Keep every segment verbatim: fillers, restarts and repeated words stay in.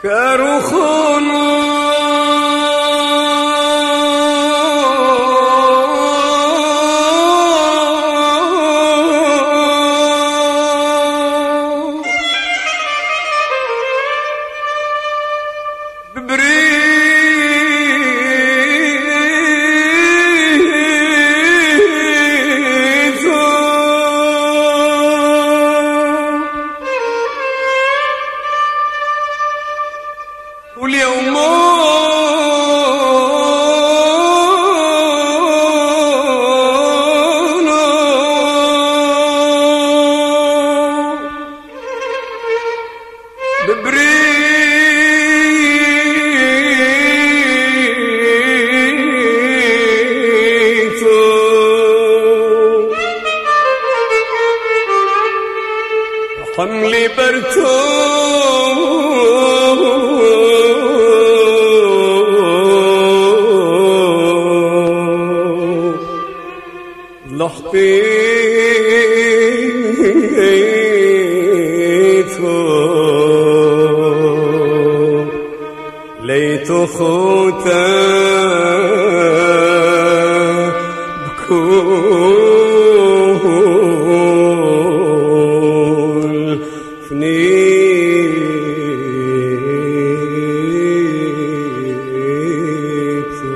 كاروخونو واليوم ببريتو حملي برتو لحظيته ليت خوته بكل فنيته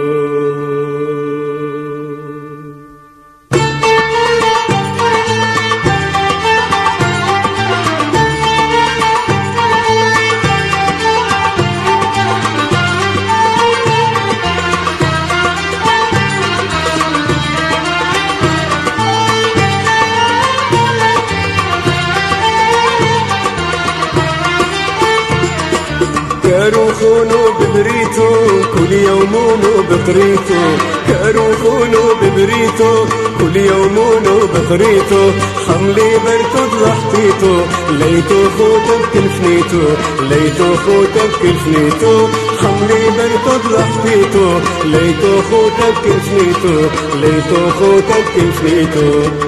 كاروخونو ببريتو كل يومونو بقريتو كاروخونو ببريتو كل يومونو بقريتو حملي برتو ضحكيتو ليتو خوتك كلفنيتو ليتو خوتك كلفنيتو حملي برتو ضحكيتو ليتو خوتك كلفنيتو ليتو خوتك كلفنيتو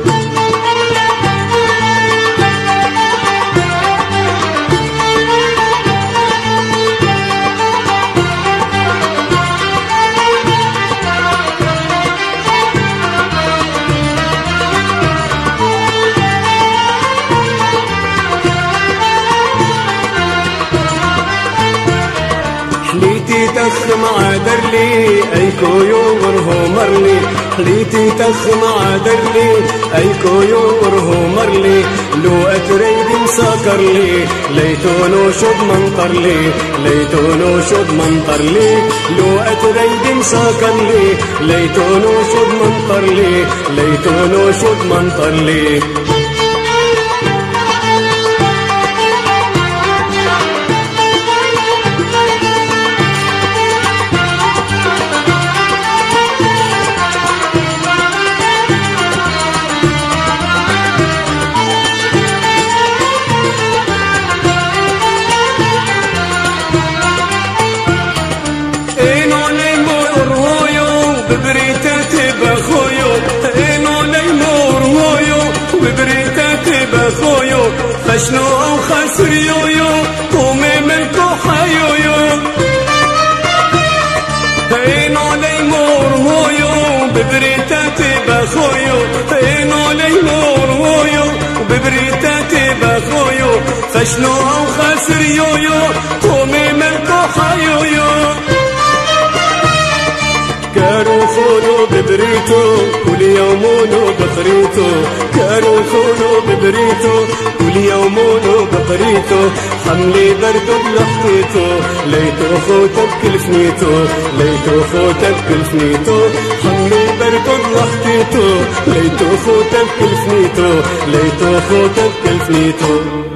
حليتي تخم عادرلي ايكو يومره مرلي حليتي تخم عادرلي ايكو يومره مرلي لو اتريد مساكرلي ليتونو شد منطرلي ليتونو شد منطرلي لو اتريد مساكرلي ليتونو شد منطرلي ليتونو شد منطرلي ببريتاتي بخويو اينو ليمور هويو ببريتاتي بخويو خشنو او خسر يويو قومي ملكو حيويو اينو ليمور هويو ببريتاتي بخويو اينو ليمور هويو ببريتاتي بخويو خشنو او خسر يويو قومي ملكو حيويو كاروخونو ببريتو كل يومونو بقريتو كاروخونو ببريتو كل يومونو بقريتو حملي برد بلحظيتو ليتو خوتك كلفنيتو ليتو خوتك كلفنيتو حملي برد بلحظيتو ليتو خوتك كلفنيتو ليتو خوتك كلفنيتو